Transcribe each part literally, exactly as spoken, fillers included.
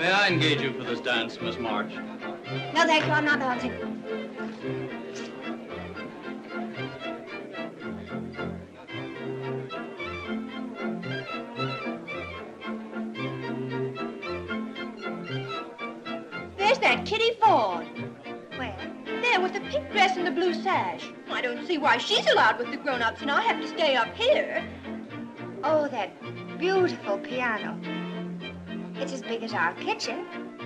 May I engage you for this dance, Miss March? No, thank you. I'm not bouncing. There's that Kitty Ford. Where? There, with the pink dress and the blue sash. I don't see why she's allowed with the grown-ups and I have to stay up here. Oh, that beautiful piano. It's as big as our kitchen.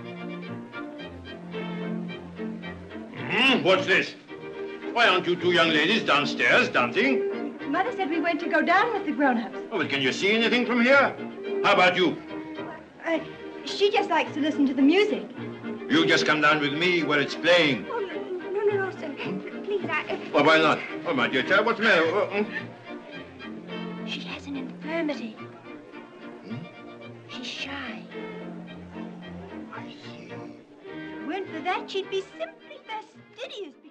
Mm, what's this? Why aren't you two young ladies downstairs dancing? Mother said we weren't to go down with the grown-ups. Oh, but can you see anything from here? How about you? Uh, she just likes to listen to the music. You just come down with me where it's playing. Oh, no, no, no, no, sir. Please, I... Well, why not? Oh, my dear child, what's the matter? Uh, uh. She has an infirmity. Hmm? She's shy. I see. If it weren't for that, she'd be simply fastidious.